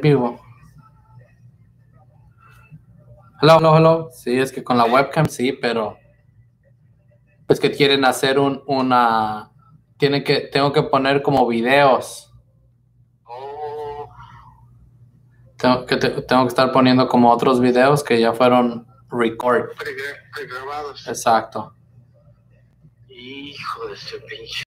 vivo. Hello. Sí, es que con la webcam sí, pero pues que quieren hacer tengo que poner como videos. Tengo que estar poniendo como otros videos que ya fueron pregrabados. Exacto. Hijo de ese pinche.